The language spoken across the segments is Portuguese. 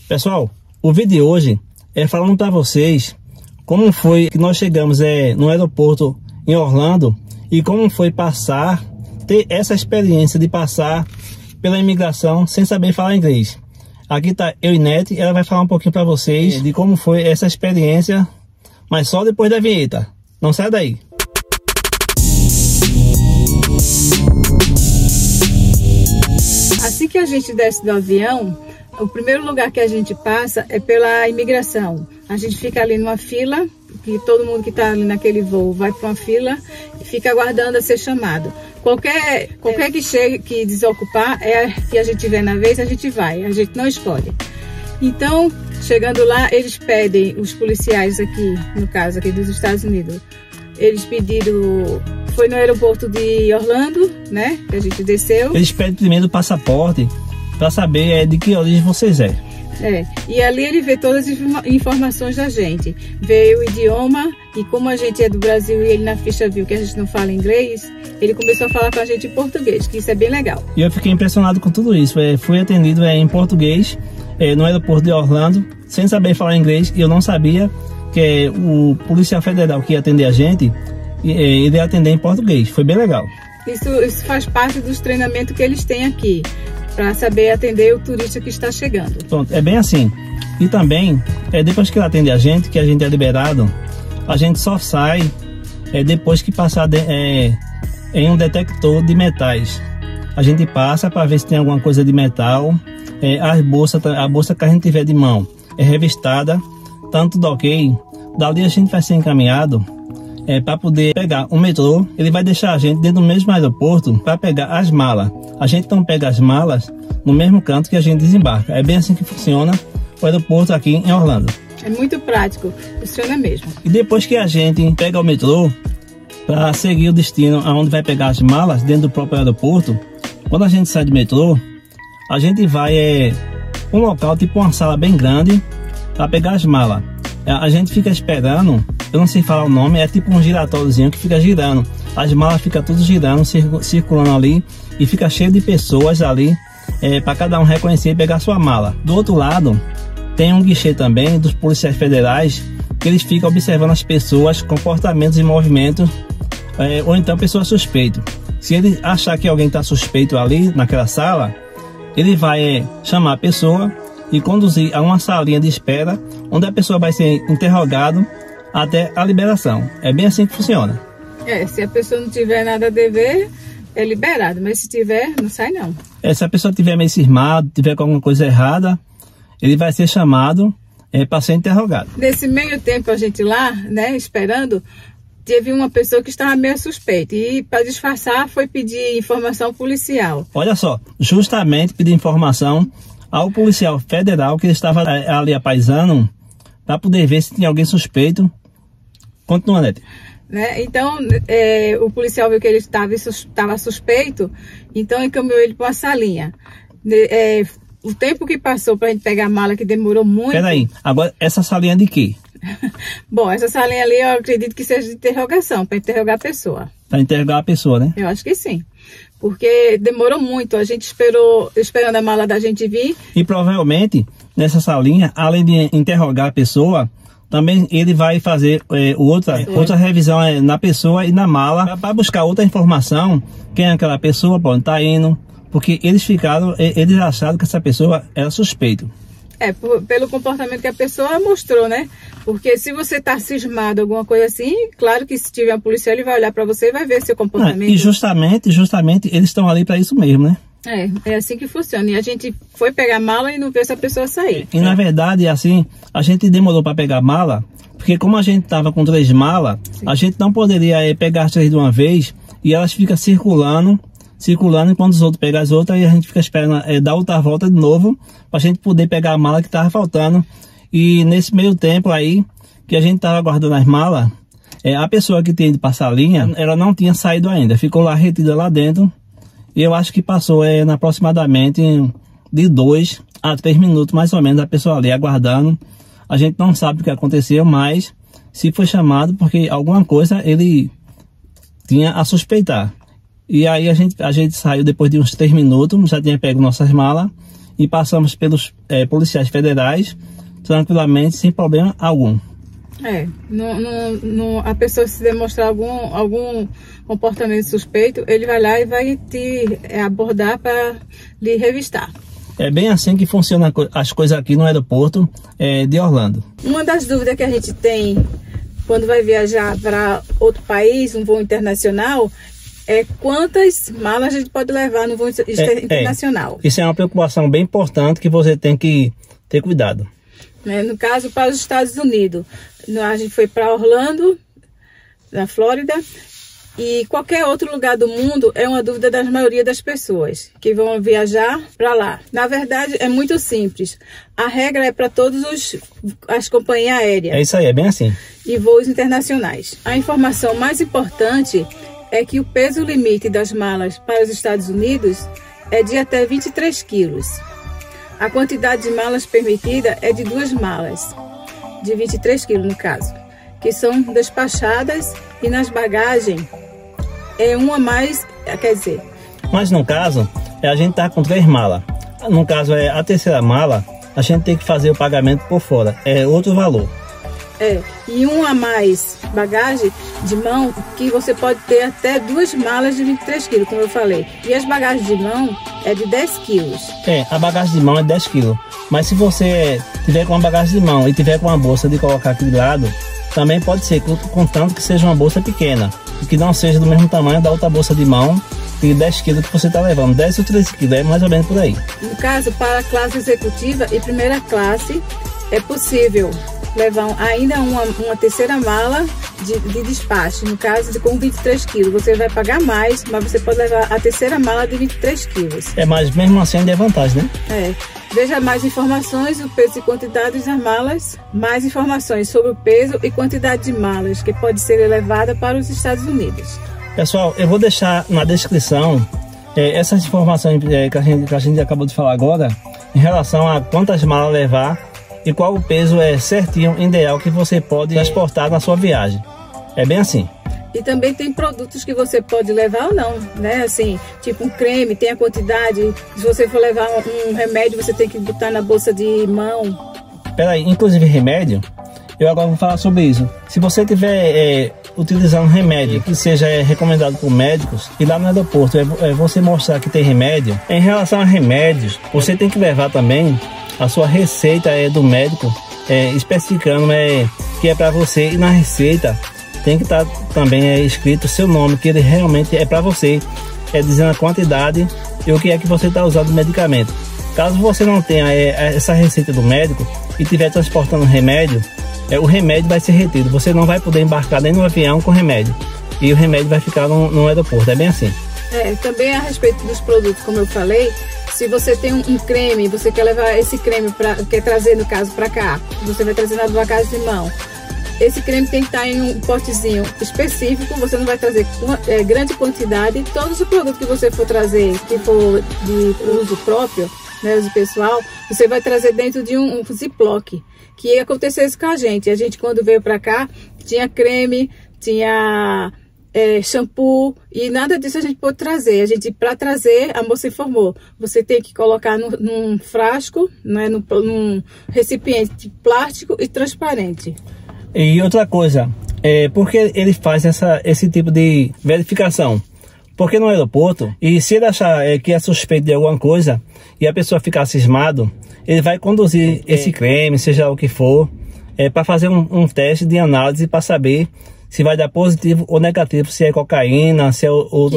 Pessoal, o vídeo de hoje é falando para vocês como foi que nós chegamos no aeroporto em Orlando e como foi ter essa experiência de passar pela imigração sem saber falar inglês. Aqui tá eu e Nete, ela vai falar um pouquinho para vocês de como foi essa experiência, mas só depois da vinheta. Não sai daí. Assim que a gente desce do avião, o primeiro lugar que a gente passa é pela imigração. A gente fica ali numa fila, que todo mundo que está ali naquele voo vai para uma fila e fica aguardando a ser chamado. Qualquer que chegue, que desocupar, que a gente tiver na vez, a gente vai, a gente não escolhe. Então, chegando lá, eles pedem, os policiais aqui, no caso aqui dos Estados Unidos, eles pediram, foi no aeroporto de Orlando, né, que a gente desceu. Eles pedem primeiro o passaporte, para saber de que origem vocês é. E ali ele vê todas as informações da gente. Vê o idioma, e como a gente é do Brasil e ele na ficha viu que a gente não fala inglês, ele começou a falar com a gente em português, que isso é bem legal. E eu fiquei impressionado com tudo isso. Fui atendido em português no aeroporto de Orlando, sem saber falar inglês, e eu não sabia que o policial federal que ia atender a gente, ele ia atender em português. Foi bem legal. Isso faz parte dos treinamentos que eles têm aqui, para saber atender o turista que está chegando. Pronto, é bem assim. E também, depois que ele atende a gente, que a gente é liberado, a gente só sai depois que passar em um detector de metais. A gente passa para ver se tem alguma coisa de metal. A bolsa que a gente tiver de mão é revistada, tanto do ok. Dali a gente vai ser encaminhado para poder pegar o metrô. Ele vai deixar a gente dentro do mesmo aeroporto para pegar as malas. A gente não pega as malas no mesmo canto que a gente desembarca. É bem assim que funciona o aeroporto aqui em Orlando. É muito prático, funciona mesmo. E depois que a gente pega o metrô para seguir o destino aonde vai pegar as malas dentro do próprio aeroporto, quando a gente sai do metrô, a gente vai um local tipo uma sala bem grande para pegar as malas. A gente fica esperando, eu não sei falar o nome, é tipo um giratóriozinho que fica girando. As malas ficam tudo girando, circulando ali, e fica cheio de pessoas ali para cada um reconhecer e pegar sua mala. Do outro lado, tem um guichê também dos policiais federais, que eles ficam observando as pessoas, comportamentos e movimentos, ou então pessoas suspeitas. Se ele achar que alguém está suspeito ali naquela sala, ele vai chamar a pessoa e conduzir a uma salinha de espera, onde a pessoa vai ser interrogada até a liberação. É bem assim que funciona. Se a pessoa não tiver nada a dever, é liberado, mas se tiver, não sai não. Se a pessoa tiver meio cismado, tiver com alguma coisa errada, ele vai ser chamado para ser interrogado. Nesse meio tempo a gente lá, né, esperando, teve uma pessoa que estava meio suspeita e para disfarçar foi pedir informação policial. Olha só, justamente pedir informação ao policial federal que estava ali apaisando para poder ver se tinha alguém suspeito. Continua, Nete. Então, o policial viu que ele estava suspeito, então encaminhou ele para uma salinha. O tempo que passou para a gente pegar a mala, que demorou muito... Peraí, agora essa salinha de quê? Bom, essa salinha ali eu acredito que seja de interrogação, para interrogar a pessoa. Para interrogar a pessoa, né? Eu acho que sim. Porque demorou muito, a gente esperando a mala da gente vir. E provavelmente, nessa salinha, além de interrogar a pessoa, também ele vai fazer outra revisão na pessoa e na mala, para buscar outra informação, quem é aquela pessoa, para onde está indo, porque eles acharam que essa pessoa era suspeito. Pelo comportamento que a pessoa mostrou, né? Porque se você tá cismado, alguma coisa assim, claro que se tiver um policial, ele vai olhar para você e vai ver seu comportamento. E justamente eles estão ali para isso mesmo, né? É assim que funciona. E a gente foi pegar a mala e não viu essa pessoa sair. E na verdade, assim, a gente demorou para pegar a mala, porque como a gente tava com 3 malas, a gente não poderia pegar as 3 de uma vez, e elas ficam circulando, enquanto os outros pegam as outras, e a gente fica esperando dar outra volta de novo, para a gente poder pegar a mala que tava faltando. E nesse meio tempo aí, que a gente tava guardando as malas, a pessoa que tinha ido passar a linha, ela não tinha saído ainda, ficou lá retida lá dentro, e eu acho que passou aproximadamente de 2 a 3 minutos, mais ou menos, a pessoa ali aguardando. A gente não sabe o que aconteceu, mas se foi chamado porque alguma coisa ele tinha a suspeitar. E aí a gente saiu depois de uns 3 minutos, já tinha pego nossas malas e passamos pelos policiais federais tranquilamente, sem problema algum. A pessoa, se demonstrar algum comportamento suspeito, ele vai lá e vai te abordar para lhe revistar. É bem assim que funcionam as coisas aqui no aeroporto de Orlando. Uma das dúvidas que a gente tem quando vai viajar para outro país, um voo internacional, é quantas malas a gente pode levar no voo internacional. Isso é uma preocupação bem importante que você tem que ter cuidado. No caso, para os Estados Unidos, a gente foi para Orlando, na Flórida, e qualquer outro lugar do mundo é uma dúvida da maioria das pessoas que vão viajar para lá. Na verdade, é muito simples. A regra é para todas as companhias aéreas. É isso aí, é bem assim. E voos internacionais. A informação mais importante é que o peso limite das malas para os Estados Unidos é de até 23 quilos. A quantidade de malas permitida é de 2 malas, de 23 quilos no caso, que são despachadas, e nas bagagens é uma mais, quer dizer... Mas no caso, a gente está com 3 malas. No caso, a terceira mala, a gente tem que fazer o pagamento por fora, é outro valor. E uma a mais bagagem de mão, que você pode ter até 2 malas de 23 quilos, como eu falei. E as bagagens de mão é de 10 quilos. A bagagem de mão é 10 quilos. Mas se você tiver com uma bagagem de mão e tiver com uma bolsa de colocar aqui de lado, também pode ser, contanto que seja uma bolsa pequena, e que não seja do mesmo tamanho da outra bolsa de mão de 10 quilos que você está levando. 10 ou 13 quilos, é mais ou menos por aí. No caso, para a classe executiva e primeira classe, é possível levar ainda uma terceira mala de despacho, no caso com 23 quilos. Você vai pagar mais, mas você pode levar a terceira mala de 23 quilos. Mas mesmo assim ainda é vantagem, né? Veja mais informações, o peso e quantidade das malas, mais informações sobre o peso e quantidade de malas que pode ser levada para os Estados Unidos. Pessoal, eu vou deixar na descrição essas informações que a gente acabou de falar agora, em relação a quantas malas levar e qual o peso certinho, ideal, que você pode transportar na sua viagem. É bem assim. E também tem produtos que você pode levar ou não, né? Assim, tipo um creme, tem a quantidade. Se você for levar um remédio, você tem que botar na bolsa de mão. Peraí, inclusive remédio, eu agora vou falar sobre isso. Se você estiver utilizando remédio que seja recomendado por médicos, e lá no aeroporto você mostrar que tem remédio, em relação a remédios, você tem que levar também a sua receita do médico, especificando que é para você, e na receita tem que estar também escrito o seu nome, que ele realmente é para você, dizendo a quantidade e o que é que você está usando do medicamento. Caso você não tenha essa receita do médico e estiver transportando remédio, o remédio vai ser retido. Você não vai poder embarcar nem no avião com remédio, e o remédio vai ficar no aeroporto. É bem assim. Também a respeito dos produtos, como eu falei, se você tem um creme, você quer levar esse creme, quer trazer no caso para cá, você vai trazer na bagagem de mão. Esse creme tem que estar em um potezinho específico, você não vai trazer grande quantidade. Todos os produtos que você for trazer, que for de uso próprio, né, uso pessoal, você vai trazer dentro de um Ziploc. Que aconteceu isso com a gente. A gente, quando veio para cá, tinha creme, tinha shampoo, e nada disso a gente pôde trazer. Para trazer, a moça informou, você tem que colocar num frasco, né, num recipiente de plástico e transparente. E outra coisa, por que ele faz esse tipo de verificação? Porque no aeroporto, e se ele achar que é suspeito de alguma coisa e a pessoa ficar cismado, ele vai conduzir esse creme, seja o que for, para fazer um teste de análise para saber se vai dar positivo ou negativo, se é cocaína, se é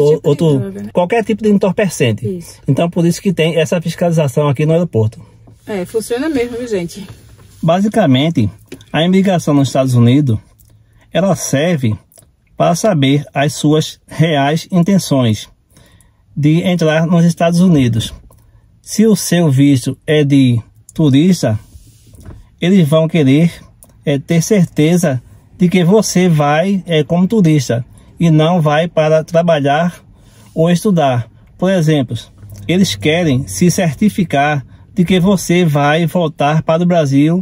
qualquer tipo de entorpecente. Isso. Então por isso que tem essa fiscalização aqui no aeroporto. Funciona mesmo, gente. Basicamente, a imigração nos Estados Unidos, ela serve para saber as suas reais intenções de entrar nos Estados Unidos. Se o seu visto é de turista, eles vão querer ter certeza de que você vai como turista e não vai para trabalhar ou estudar. Por exemplo, eles querem se certificar de que você vai voltar para o Brasil,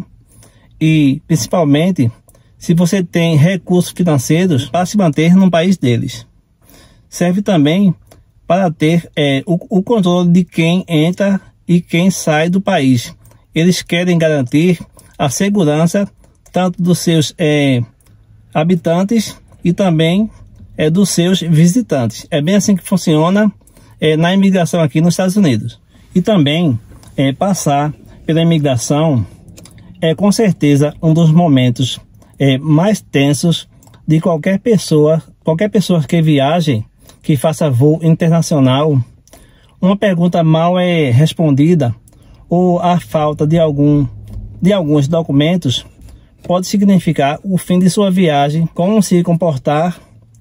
e principalmente se você tem recursos financeiros para se manter no país deles. Serve também para ter o controle de quem entra e quem sai do país. Eles querem garantir a segurança tanto dos seus habitantes e também dos seus visitantes. É bem assim que funciona na imigração aqui nos Estados Unidos. E também passar pela imigração é com certeza um dos momentos mais tensos de qualquer pessoa que viaje, que faça voo internacional. Uma pergunta mal respondida ou a falta de alguns documentos pode significar o fim de sua viagem. Como se comportar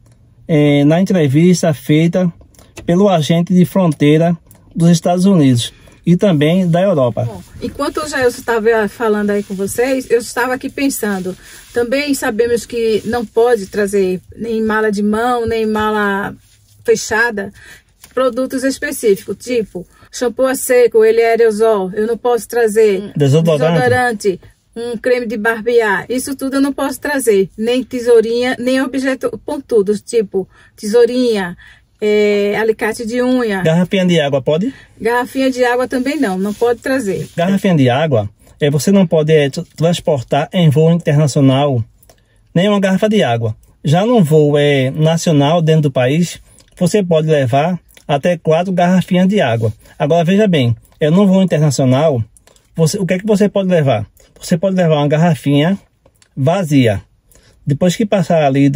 na entrevista feita pelo agente de fronteira dos Estados Unidos e também da Europa. Bom, enquanto eu estava falando aí com vocês, eu estava aqui pensando. Também sabemos que não pode trazer nem mala de mão, nem mala fechada, produtos específicos, tipo shampoo a seco, ele é aerosol. Eu não posso trazer desodorante, um creme de barbear. Isso tudo eu não posso trazer. Nem tesourinha, nem objetos pontudos, tipo tesourinha, alicate de unha. Garrafinha de água pode? Garrafinha de água também não pode trazer. Garrafinha de água, você não pode transportar em voo internacional nenhuma garrafa de água. Já no voo nacional dentro do país, você pode levar até 4 garrafinhas de água. Agora veja bem, no voo internacional, o que é que você pode levar? Você pode levar uma garrafinha vazia. Depois que passar ali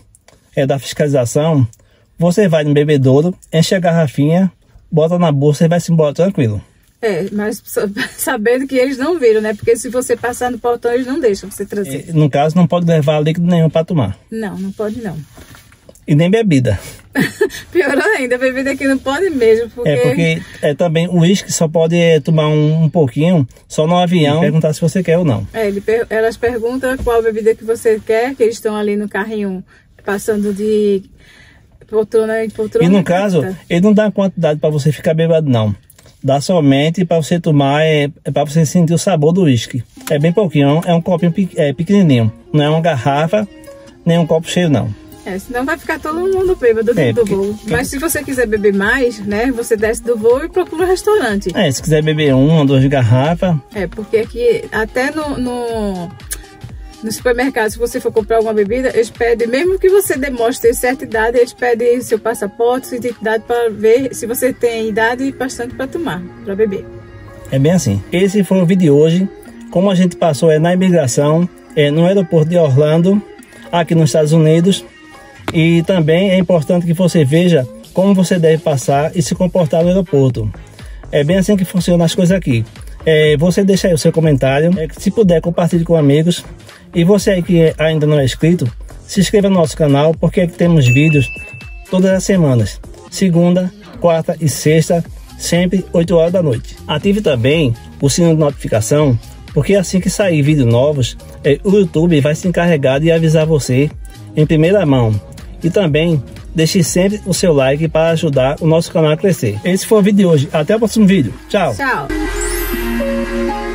da fiscalização, você vai no bebedouro, enche a garrafinha, bota na bolsa e vai se embora tranquilo. Mas sabendo que eles não viram, né? Porque se você passar no portão, eles não deixam você trazer. No caso, não pode levar líquido nenhum para tomar. Não pode não. E nem bebida. Pior ainda, bebida aqui não pode mesmo. Porque também o uísque só pode tomar um pouquinho, só no avião, e perguntar se você quer ou não. Elas perguntam qual bebida que você quer, que eles estão ali no carrinho passando de poltrona em poltrona. E no caso, ele não dá quantidade para você ficar bêbado, não. Dá somente para você tomar, para você sentir o sabor do uísque. É bem pouquinho, é um copinho pequenininho. Não é uma garrafa, nem um copo cheio, não. Senão vai ficar todo mundo bêbado dentro do voo. Mas se você quiser beber mais, né, você desce do voo e procura um restaurante. Se quiser beber 1 ou 2 garrafas. Porque aqui, até no supermercado, se você for comprar alguma bebida, eles pedem, mesmo que você demonstre certa idade, eles pedem seu passaporte, sua identidade, para ver se você tem idade bastante para tomar, para beber. É bem assim. Esse foi o vídeo de hoje. Como a gente passou na imigração, no aeroporto de Orlando, aqui nos Estados Unidos. E também é importante que você veja como você deve passar e se comportar no aeroporto. É bem assim que funcionam as coisas aqui. Você deixa aí o seu comentário, se puder compartilhe com amigos. E você aí que ainda não é inscrito, se inscreva no nosso canal, porque aqui temos vídeos todas as semanas. Segunda, quarta e sexta, sempre 8 horas da noite. Ative também o sininho de notificação, porque assim que sair vídeos novos, o YouTube vai se encarregar de avisar você em primeira mão. E também deixe sempre o seu like para ajudar o nosso canal a crescer. Esse foi o vídeo de hoje. Até o próximo vídeo. Tchau. Tchau.